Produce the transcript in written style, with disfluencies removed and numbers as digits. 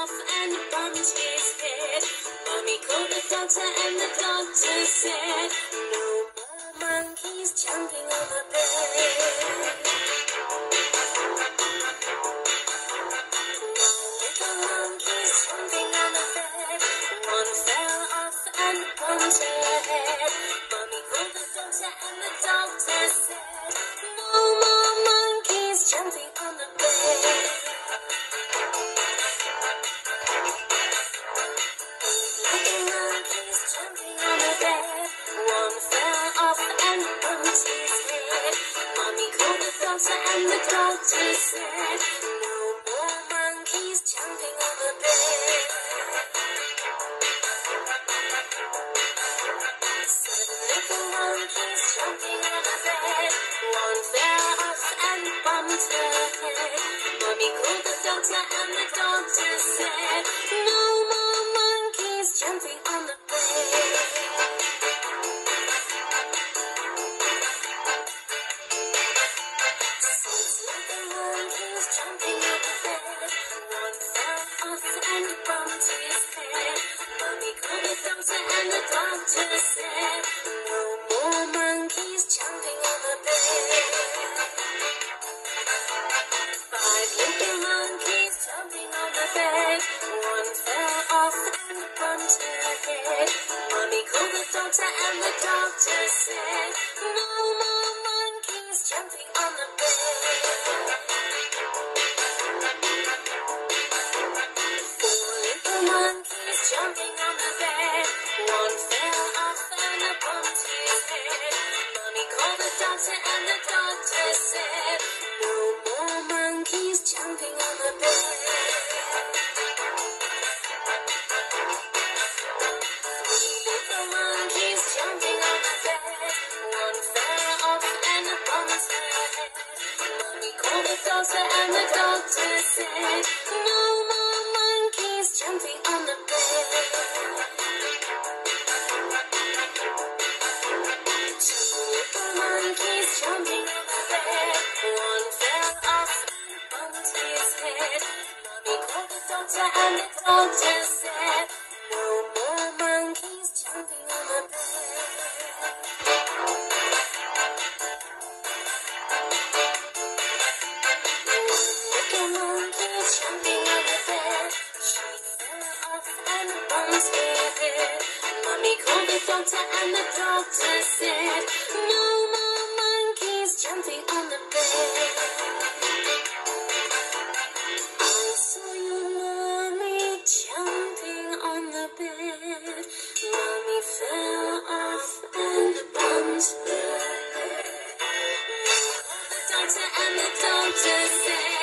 off and bumped his head. Mommy called the doctor and the doctor said, no more monkeys jumping on the bed. Little monkeys jumping on the bed. One fell off and bumped her head. Mommy called the doctor and the doctor said, no more monkeys jumping on the bed. Little monkeys jumping on the bed. One fell off and bumped his head. Mommy called the doctor and the doctor said, no more monkeys jumping on the bed. Seven little monkeys jumping on the bed. One fell off and bumped her head. Mommy called the doctor and the doctor said, no more monkeys jumping on the bed. Six little monkeys jumping on the bed. One fell off and bumped his head. Mommy called the doctor and the doctor said, no more monkeys jumping on the bed. Five little monkeys jumping on the bed. One fell off and bumped her head. Mommy called the doctor and the doctor said, no more monkeys jumping on the bed. Four little monkeys jumping on the bed. One fell off and bumped his head. Mommy called the doctor and the doctor said, no more monkeys jumping on the bed. Three little monkeys jumping on the bed. One fell off and bumped her head. Mommy called the doctor and the doctor said, no more monkeys jumping on the bed. Two little monkeys jumping on the bed. One fell off and bumped his head. Mommy called the doctor and the doctor said, no more monkeys jumping on the bed. Little monkey jumping on the bed. She fell off and bumped her head. Mommy called the doctor and the doctor said, no more monkeys jumping on the bed. I saw your mommy jumping on the bed. Mommy fell off and bumped her head. The doctor and the doctor said,